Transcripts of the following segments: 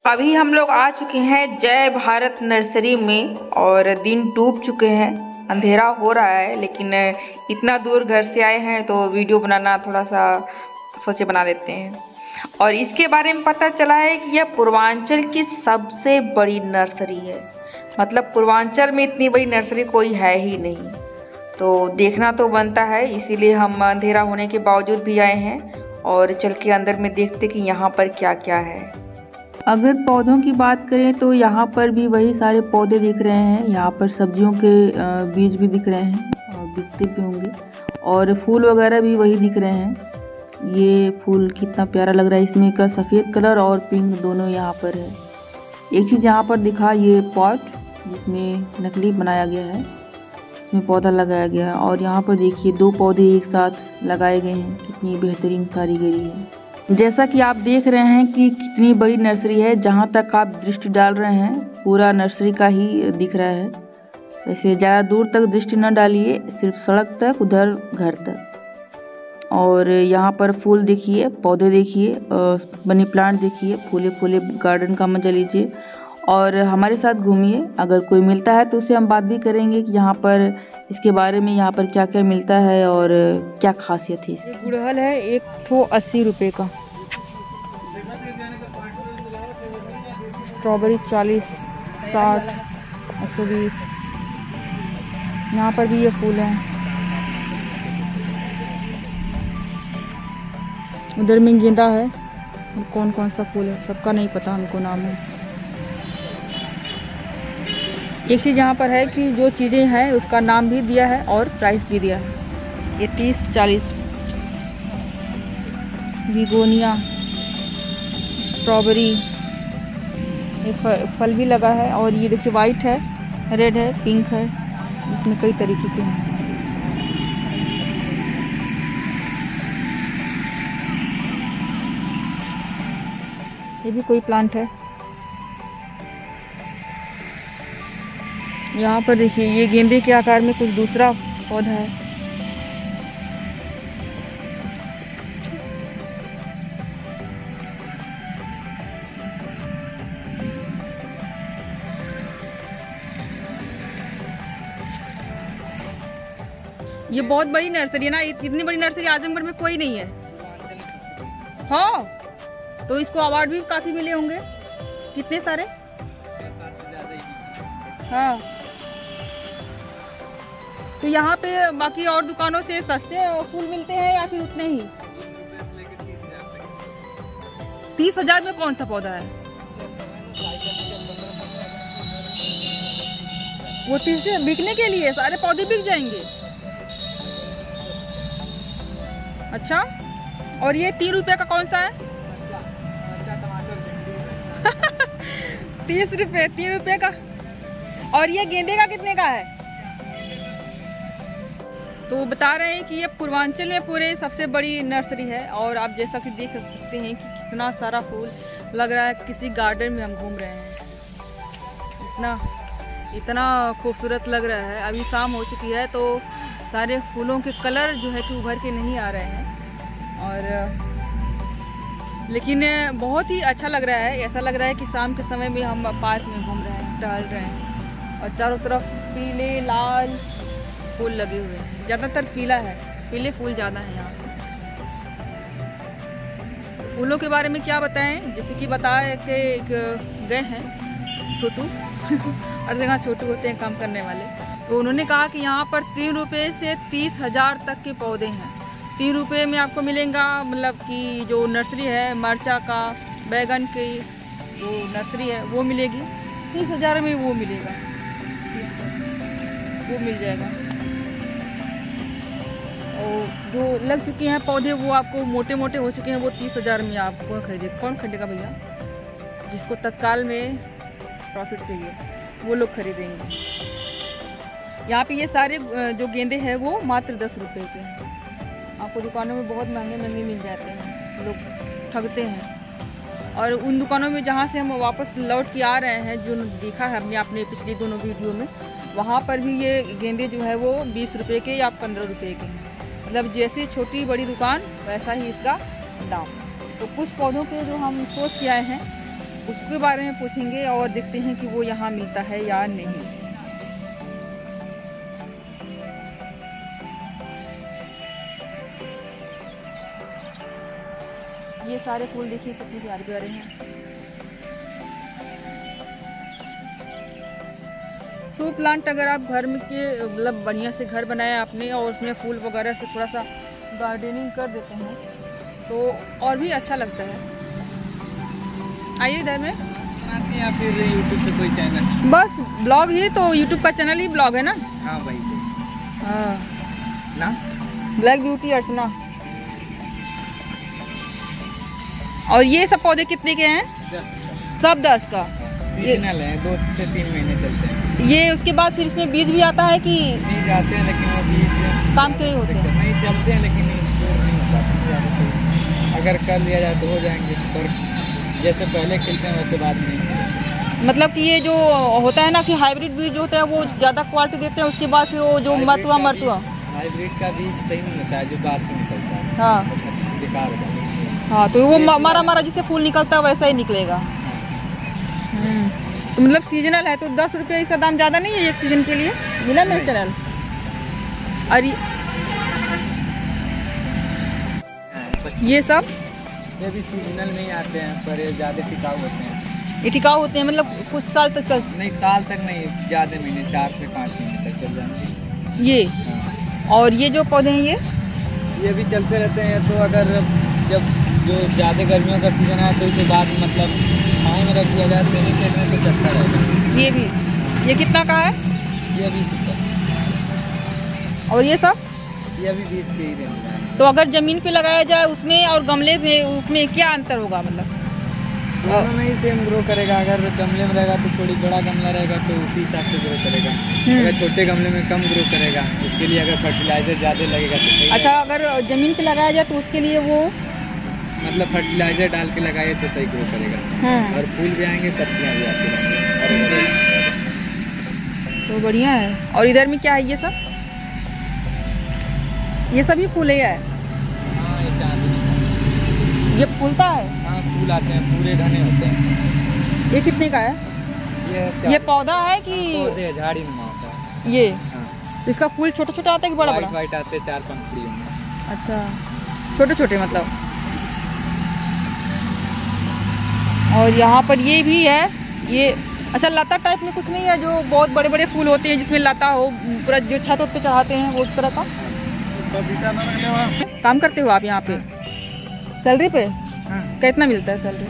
अभी हम लोग आ चुके हैं जय भारत नर्सरी में और दिन डूब चुके हैं, अंधेरा हो रहा है, लेकिन इतना दूर घर से आए हैं तो वीडियो बनाना थोड़ा सा सोचे बना लेते हैं। और इसके बारे में पता चला है कि यह पूर्वांचल की सबसे बड़ी नर्सरी है। मतलब पूर्वांचल में इतनी बड़ी नर्सरी कोई है ही नहीं, तो देखना तो बनता है। इसीलिए हम अंधेरा होने के बावजूद भी आए हैं और चल के अंदर में देखते कि यहाँ पर क्या क्या है। अगर पौधों की बात करें तो यहाँ पर भी वही सारे पौधे दिख रहे हैं। यहाँ पर सब्जियों के बीज भी दिख रहे हैं और बिकते भी होंगे, और फूल वगैरह भी वही दिख रहे हैं। ये फूल कितना प्यारा लग रहा है, इसमें का सफ़ेद कलर और पिंक दोनों यहाँ पर है। एक चीज़ यहाँ पर दिखा, ये पॉट जिसमें नकली बनाया गया है, इसमें पौधा लगाया गया है। और यहाँ पर देखिए 2 पौधे एक साथ लगाए गए हैं, कितनी बेहतरीन कारीगरी है। जैसा कि आप देख रहे हैं कि कितनी बड़ी नर्सरी है। जहाँ तक आप दृष्टि डाल रहे हैं पूरा नर्सरी का ही दिख रहा है। वैसे ज़्यादा दूर तक दृष्टि न डालिए, सिर्फ सड़क तक, उधर घर तक। और यहाँ पर फूल देखिए, पौधे देखिए, मनी प्लांट देखिए, फूले फूले गार्डन का मजा लीजिए और हमारे साथ घूमिए। अगर कोई मिलता है तो उससे हम बात भी करेंगे कि यहाँ पर इसके बारे में, यहाँ पर क्या क्या मिलता है और क्या खासियत है इसकी। गुड़हल है, एक तो 80 रुपये का। स्ट्रॉबेरी 40, 60, 120। यहाँ पर भी ये फूल है। उधर में गेंदा है। कौन कौन सा फूल है सबका नहीं पता हमको नाम है। एक चीज़ यहाँ पर है कि जो चीज़ें हैं उसका नाम भी दिया है और प्राइस भी दिया है। ये 30-40। बिगोनिया, स्ट्रॉबेरी, ये फल भी लगा है। और ये देखिए वाइट है, रेड है, पिंक है, इसमें कई तरीके के हैं। ये भी कोई प्लांट है। यहाँ पर देखिए ये गेंदे के आकार में कुछ दूसरा पौधा है। ये बहुत बड़ी नर्सरी है ना, इतनी बड़ी नर्सरी आजमगढ़ में कोई नहीं है। हाँ, तो इसको अवार्ड भी काफी मिले होंगे, कितने सारे। हाँ, तो यहाँ पे बाकी और दुकानों से सस्ते फूल मिलते हैं या फिर उतने ही? 30,000 में कौन सा पौधा है? वो 30 से बिकने के लिए सारे पौधे बिक जाएंगे। अच्छा, और ये 3 रुपए का कौन सा है? 30 रुपए, 3 रुपए का। और ये गेंदे का कितने का है? तो बता रहे हैं कि ये पूर्वांचल में पूरे सबसे बड़ी नर्सरी है। और आप जैसा कि देख सकते हैं कि कितना सारा फूल लग रहा है, किसी गार्डन में हम घूम रहे हैं। इतना खूबसूरत लग रहा है। अभी शाम हो चुकी है तो सारे फूलों के कलर जो है कि उभर के नहीं आ रहे हैं, और लेकिन बहुत ही अच्छा लग रहा है। ऐसा लग रहा है कि शाम के समय में हम पार्क में घूम रहे हैं, टहल रहे हैं। और चारों तरफ पीले लाल फूल लगे हुए हैं, ज़्यादातर पीला है, पीले फूल ज़्यादा हैं यहाँ। फूलों के बारे में क्या बताएं, जैसे कि बताए थे गए हैं छोटू हर जगह छोटू होते हैं काम करने वाले, तो उन्होंने कहा कि यहाँ पर 3 रुपये से 30,000 तक के पौधे हैं। 3 रुपये में आपको मिलेगा, मतलब कि जो नर्सरी है मरचा का, बैगन की जो नर्सरी है वो मिलेगी। 30,000 में वो मिलेगा, वो मिल जाएगा। और जो लग चुके हैं पौधे वो आपको मोटे मोटे हो चुके हैं, वो 30,000 में आपको खरीदे। कौन खरीदेगा भैया? जिसको तत्काल में प्रॉफिट चाहिए वो लोग खरीदेंगे। यहाँ पे ये सारे जो गेंदे हैं वो मात्र 10 रुपये के हैं। आपको दुकानों में बहुत महंगे महंगे मिल जाते हैं, लोग ठगते हैं। और उन दुकानों में जहाँ से हम वापस लौट के आ रहे हैं, जो देखा है हमने अपने पिछली दोनों वीडियो में, वहाँ पर भी ये गेंदे जो है वो 20 रुपये के या 15 रुपये के हैं। मतलब जैसे छोटी बड़ी दुकान वैसा ही इसका दाम। तो कुछ पौधों के जो हम सोच के आए हैं उसके बारे में पूछेंगे और देखते हैं कि वो यहाँ मिलता है या नहीं। ये सारे फूल देखिए कितने प्यारे प्यारे हैं। शो प्लांट अगर आप घर में के मतलब बढ़िया से घर बनाया आपने और उसमें फूल वगैरह से थोड़ा सा गार्डनिंग कर देते हैं तो और भी अच्छा लगता है। आइए इधर में या फिर यूट्यूब पे कोई चैनल, बस ब्लॉग ही तो यूट्यूब का चैनल ही ब्लॉग है ना। हाँ भाई हाँ ना, ब्लैक ब्यूटी अर्चना। और ये सब पौधे कितने के हैं? 10 सब 10 का। सीजनल है, 2 से 3 महीने चलते हैं। ये उसके बाद फिर इसमें बीज भी आता है कि बीज आते हैं लेकिन वो बीज काम के लिए होते हैं? नहीं चलते हैं लेकिन नहीं हो पाते। अगर कर लिया जाए तो हो जाएंगे, पर जैसे पहले खिलते हैं वैसे बाद में। मतलब कि ये जो होता है ना कि हाइब्रिड बीज होता है वो ज़्यादा क्वालिटी देते हैं, उसके बाद फिर वो जो मरतुआ हाइब्रिड का बीज सही नहीं होता है, जो बाद में निकलता है। हाँ बेकार होता है। हाँ, तो वो मारा जिससे फूल निकलता है वैसा ही निकलेगा। तो मतलब सीजनल है तो 10 रुपये इसका दाम ज़्यादा नहीं है एक सीजन के लिए? मिला मेरे चैनल। अरे ये सब ये भी सीजनल में ही आते हैं पर ये ज़्यादा टिकाऊ होते हैं। ये टिकाऊ होते हैं मतलब कुछ साल तक चल? नहीं साल तक नहीं, ज़्यादा महीने, 4 से 5 महीने तक चल जाएंगे ये। हाँ। और ये जो पौधे हैं ये भी चलते रहते हैं। तो अगर जब जो ज़्यादा गर्मियों का सीजन है तो इसे बाद मतलब छाँव में रख दिया जाए तो नीचे में तो चलता रहेगा। ये भी, ये कितना का है? ये अभी 70। और ये सब? ये अभी 20 के ही रेंज है। तो अगर जमीन पे लगाया जाए उसमें और गमले में उसमें क्या अंतर होगा? मतलब दोनों में ही सेम ग्रो करेगा। अगर गमले में रहेगा तो थोड़ी बड़ा गमला रहेगा तो उसी हिसाब से ग्रो करेगा। अगर छोटे गमले में कम ग्रो करेगा, उसके लिए अगर फर्टिलाइजर ज़्यादा लगेगा तो सही। अच्छा, अगर जमीन पे लगाया जाए तो उसके लिए वो मतलब फर्टिलाइजर डाल के लगाए तो सही ग्रो करेगा। और फूल भी आएंगे, पत्तियाँ भी आती रहेंगी। तो बढ़िया है। और इधर में क्या है ये सब? ये सभी फूल है? हाँ ये चांदनी। ये फूलता है? हाँ फूल आते हैं, पूरे घने होते हैं। ये कितने का है? ये पौधा है कि पौधे? झाड़ी नुमा होता है ये। हाँ। इसका फूल छोटा छोटा आता है कि बड़ा बड़ा? वाइट आते हैं 4 पंखुड़ियों में। अच्छा, छोटे छोटे मतलब। और यहाँ पर ये भी है। ये अच्छा लता टाइप में कुछ नहीं है जो बहुत बड़े बड़े फूल होते हैं जिसमें लता हो पूरा, जो छत पे चढ़ाते हैं वो उस तरह का? काम करते हो आप यहाँ पे? सैलरी पे? हाँ। कितना मिलता है सैलरी?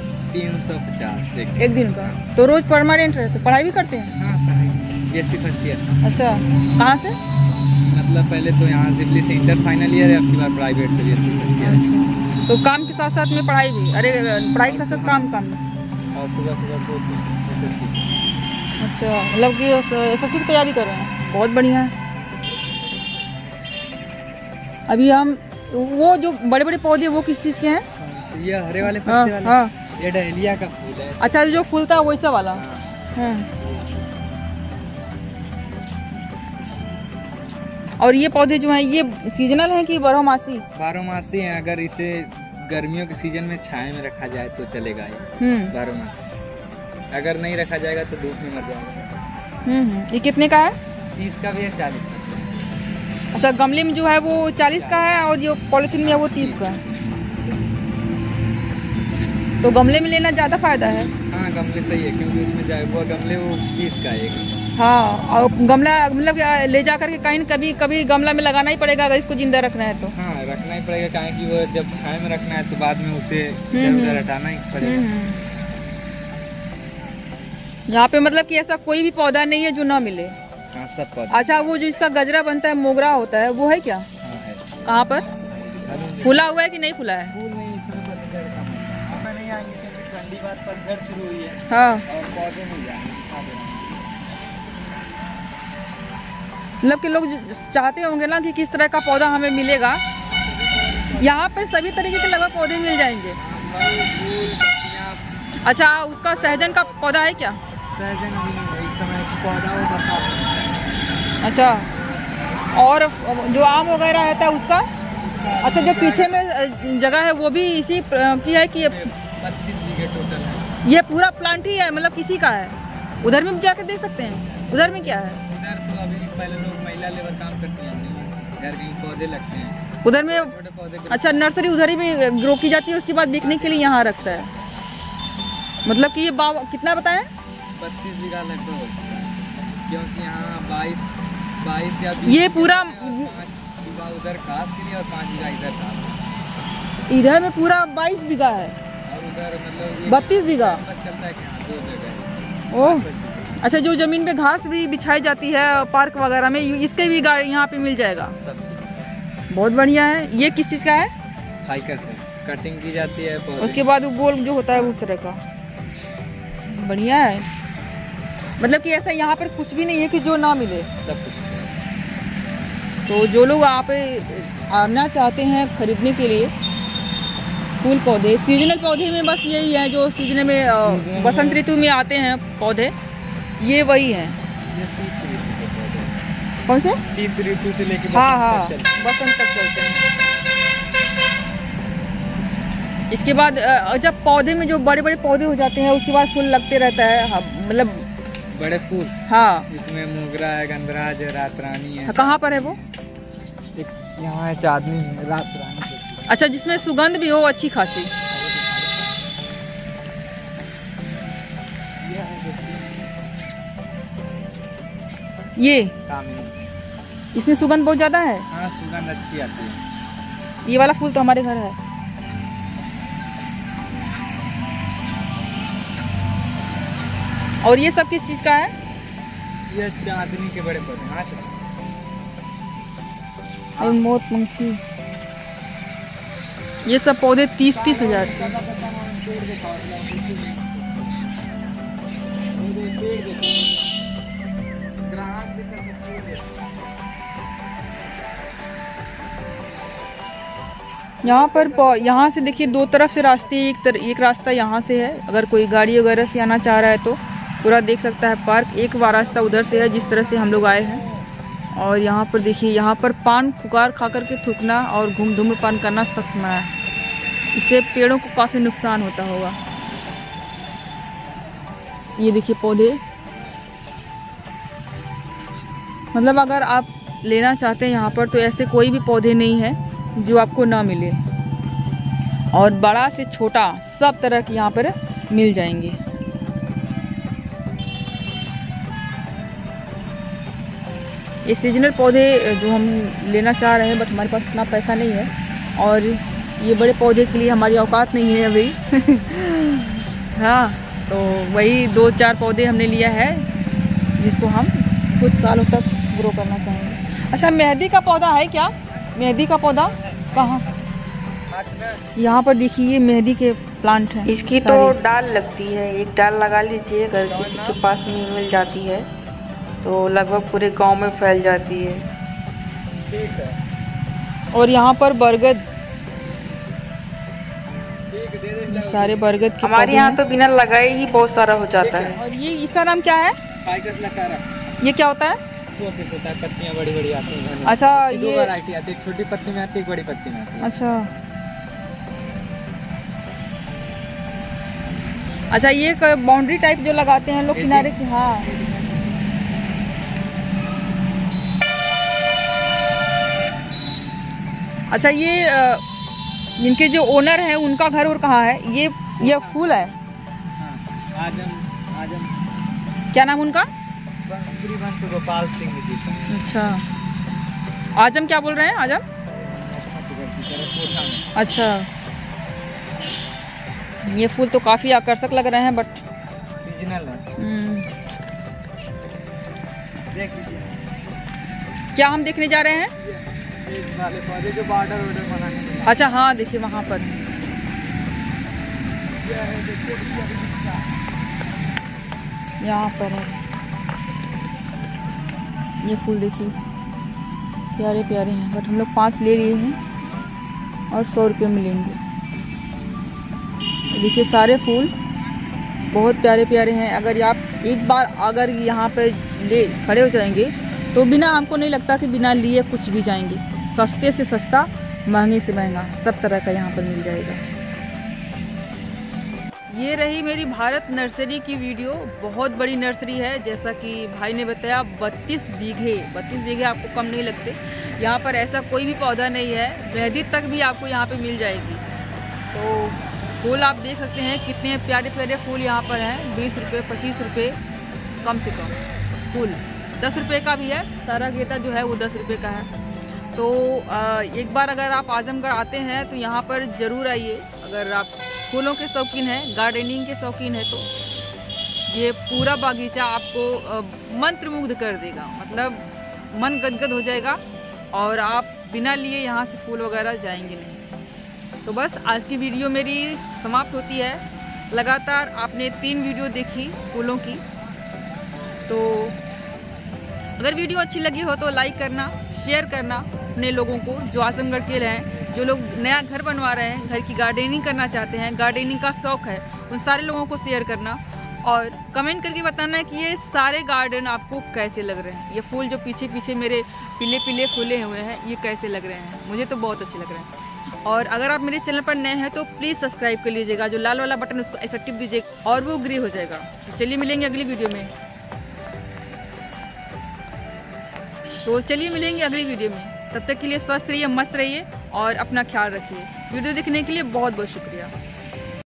350 एक दिन का। तो रोज परमानेंट रहते? पढ़ाई भी करते हैं? हाँ पढ़ाई फर्स्ट ईयर। अच्छा, कहाँ से? मतलब पहले तो यहाँ सिवली से इंटर फाइनल ईयर है, आपकी बार प्राइवेट से फर्स्ट ईयर। तो काम के साथ साथ में पढ़ाई भी? अरे पढ़ाई के साथ साथ काम और सुबह को SSC। अच्छा, मतलब कि SSC की तैयारी कर रहे हैं, बहुत बढ़िया है। अभी हम वो जो बड़े बड़े पौधे वो किस चीज़ के हैं? ये हरे वाले पत्ते वाले? हाँ। ये डहेलिया का फूल है। अच्छा, जो फूलता है वैसा वाला? हाँ। और ये पौधे जो हैं ये सीजनल हैं कि बारहमासी? बारहमासी हैं। अगर इसे गर्मियों के सीजन में छाया में रखा जाए तो चलेगा ये बारहमासी। अगर नहीं रखा जाएगा तो धूप में मर जाएगा। ये कितने का है? 30 का भी है, 40 का। अच्छा, गमले में जो है वो 40 का है और जो पॉलिथीन में है वो 30 का है। तो गमले में लेना ज़्यादा फायदा है? हाँ गमले सही है, क्योंकि उसमें जाए वो गमले वो 20 का है। हाँ, और गमला मतलब ले जा करके कहीं कभी गमला में लगाना ही पड़ेगा अगर इसको जिंदा रखना है तो। हाँ रखना ही पड़ेगा, काहे कि वो जब छाया में रखना है तो बाद में उसे इधर हटाना ही पड़ेगा। यहाँ पे मतलब कि ऐसा कोई भी पौधा नहीं है जो ना मिले? हाँ सब पौधा। अच्छा, वो जो इसका गजरा बनता है, मोगरा होता है, वो है क्या? हाँ है। कहाँ पर? फूला हुआ है कि नहीं फूला है? फूल नहीं, इसमें पतझड़ का मौसम नहीं आएंगे क्योंकि ठंडी बाद पतझड़ शुरू हुई है। हाँ, और पौधे नहीं जाएंगे। मतलब कि लोग चाहते होंगे ना कि किस तरह का पौधा हमें मिलेगा। यहाँ पर सभी तरीके के लगभग पौधे मिल जाएंगे। अच्छा, उसका सहजन का पौधा है क्या? सहजन अभी नहीं है इस समय, पौधा वो बरसात। अच्छा, और जो आम वगैरह रहता है उसका? अच्छा, जो पीछे में जगह है वो भी इसी की है कि? 32 बीघे टोटल है। ये पूरा प्लांट ही है, मतलब किसी का है? उधर में जाकर देख सकते हैं, उधर में क्या है? उधर तो अभी पहले लोग महिला लेबर काम करती हैं, घर के पौधे लगते हैं उधर में। छोटे पौधे। अच्छा, नर्सरी उधर ही में ग्रो की जाती है, उसके बाद बिकने के लिए यहाँ रखता है। मतलब कि ये कितना बताया? 32 बीघा लगभग होता है, क्योंकि यहाँ 22 या 20 ये पूरा 5 बीघा उधर घास के लिए और 5 बीघा इधर घास। इधर में पूरा 22 बीघा है और उधर मतलब 32 बीघा। चलता है कि 2 जगह। ओह, अच्छा, जो जमीन पे घास भी बिछाई जाती है पार्क वगैरह में, इसके भी यहाँ पे मिल जाएगा। बहुत बढ़िया है। ये किस चीज का है? फाइकर से कटिंग की जाती है, उसके बाद वो गोल जो होता है उस तरह का। बढ़िया है, मतलब कि ऐसा यहाँ पर कुछ भी नहीं है कि जो ना मिले, सब कुछ। तो जो लोग यहाँ पे आना चाहते हैं खरीदने के लिए फूल पौधे, सीजनल पौधे में बस यही है जो सीजन में बसंत ऋतु में आते हैं पौधे, ये वही हैं। कौन से? शीत ऋतु से लेकर हाँ, बसंत तक चलते हैं। इसके बाद जब पौधे में जो बड़े बड़े पौधे हो जाते हैं उसके बाद फूल लगते रहता है, मतलब बड़े फूल। हाँ, इसमें मोगरा है, गंधराज है, रात रानी है। कहाँ पर है वो? एक यहाँ है, चांदनी है, रात रानी। अच्छा, जिसमें सुगंध भी हो अच्छी खासी। ये इसमें सुगंध बहुत ज्यादा है। हाँ, सुगंध अच्छी आती है। ये वाला फूल तो हमारे घर है। और ये सब किस चीज का है? ये चांदनी के बड़े पौधे। और मोर पंखी, ये सब पौधे 30-30 हजार के। यहाँ से देखिए 2 तरफ से रास्ते, एक रास्ता यहाँ से है, अगर कोई गाड़ी वगैरह से आना चाह रहा है तो पूरा देख सकता है पार्क। एक रास्ता उधर से है जिस तरह से हम लोग आए हैं। और यहाँ पर देखिए, यहाँ पर पान फुकार खा करके थूकना और धूम्रपान करना सख्त मना है, इससे पेड़ों को काफ़ी नुकसान होता होगा। ये देखिए पौधे, मतलब अगर आप लेना चाहते हैं यहाँ पर तो ऐसे कोई भी पौधे नहीं है जो आपको ना मिले, और बड़ा से छोटा सब तरह के यहाँ पर मिल जाएंगे। ये सीजनल पौधे जो हम लेना चाह रहे हैं, बट हमारे पास इतना पैसा नहीं है और ये बड़े पौधे के लिए हमारी औकात नहीं है अभी। हाँ, तो वही 2-4 पौधे हमने लिया है जिसको हम कुछ सालों तक ग्रो करना चाहेंगे। अच्छा, मेहंदी का पौधा है क्या? मेहंदी का पौधा कहाँ? यहाँ पर देखिए मेहंदी के प्लांट हैं। इसकी तो डाल लगती है, एक डाल लगा लीजिए, अगर किसी के पास में मिल जाती है तो लगभग पूरे गांव में फैल जाती है। ठीक है। और यहाँ पर बरगद, सारे बरगद के हमारे यहाँ तो बिना लगाए ही बहुत सारा हो जाता है। और ये इसका नाम क्या है? फाइकस लकारा। ये क्या होता है? शोपीस होता है, पत्तियाँ बड़ी बड़ी आती हैं। अच्छा, ये 2 वैरायटी आती है, छोटी पत्ती में आती है, बड़ी पत्ती में आती है। अच्छा, ये बाउंड्री टाइप जो लगाते हैं लोग किनारे की। हाँ, अच्छा, ये इनके जो ओनर हैं उनका घर और कहाँ है? ये फूल है। हाँ, आजम क्या नाम उनका? गोपाल सिंह जी। अच्छा, आजम क्या बोल रहे हैं? आजम, अच्छा। ये फूल तो काफी आकर्षक लग रहे हैं, बट सीजनल है। देख लीजिए, क्या हम देखने जा रहे हैं? वाले पौधे जो बॉर्डर बनाने। अच्छा, हाँ, देखिए वहाँ पर यहाँ पर है ये फूल, देखिए प्यारे प्यारे हैं, बट हम लोग 5 ले लिए हैं और 100 रुपये में लेंगे। देखिए सारे फूल बहुत प्यारे प्यारे हैं। अगर आप एक बार अगर यहाँ पे ले खड़े हो जाएंगे तो बिना, हमको नहीं लगता कि बिना लिए कुछ भी जाएंगे। सस्ते से सस्ता, महंगे से महंगा, सब तरह का यहाँ पर मिल जाएगा। ये रही मेरी भारत नर्सरी की वीडियो। बहुत बड़ी नर्सरी है, जैसा कि भाई ने बताया 32 बीघे आपको कम नहीं लगते। यहाँ पर ऐसा कोई भी पौधा नहीं है, मेहंदी तक भी आपको यहाँ पे मिल जाएगी। तो फूल आप देख सकते हैं कितने प्यारे प्यारे फूल यहाँ पर हैं। 20 रुपये 25 रुपये कम से कम फूल, 10 रुपये का भी है। सारा गेंदा जो है वो 10 रुपये का है। तो एक बार अगर आप आजमगढ़ आते हैं तो यहाँ पर ज़रूर आइए। अगर आप फूलों के शौकीन हैं, गार्डनिंग के शौकीन है, तो ये पूरा बागीचा आपको मंत्रमुग्ध कर देगा, मतलब मन गदगद हो जाएगा और आप बिना लिए यहाँ से फूल वगैरह जाएंगे नहीं। तो बस आज की वीडियो मेरी समाप्त होती है। लगातार आपने 3 वीडियो देखी फूलों की। तो अगर वीडियो अच्छी लगी हो तो लाइक करना, शेयर करना अपने लोगों को जो आजमगढ़ के हैं, जो लोग नया घर बनवा रहे हैं, घर की गार्डनिंग करना चाहते हैं, गार्डनिंग का शौक है, उन सारे लोगों को शेयर करना और कमेंट करके बताना कि ये सारे गार्डन आपको कैसे लग रहे हैं। ये फूल जो पीछे पीछे मेरे पीले पीले फूले हुए हैं, ये कैसे लग रहे हैं। मुझे तो बहुत अच्छे लग रहे हैं। और अगर आप मेरे चैनल पर नए हैं तो प्लीज़ सब्सक्राइब कर लीजिएगा। जो लाल वाला बटन उसको ऐसा टिप दीजिएगा और वो ग्रे हो जाएगा। चलिए मिलेंगे अगली वीडियो में। अगली वीडियो में। तब तक के लिए स्वस्थ रहिए, मस्त रहिए और अपना ख्याल रखिए। वीडियो देखने के लिए बहुत बहुत शुक्रिया।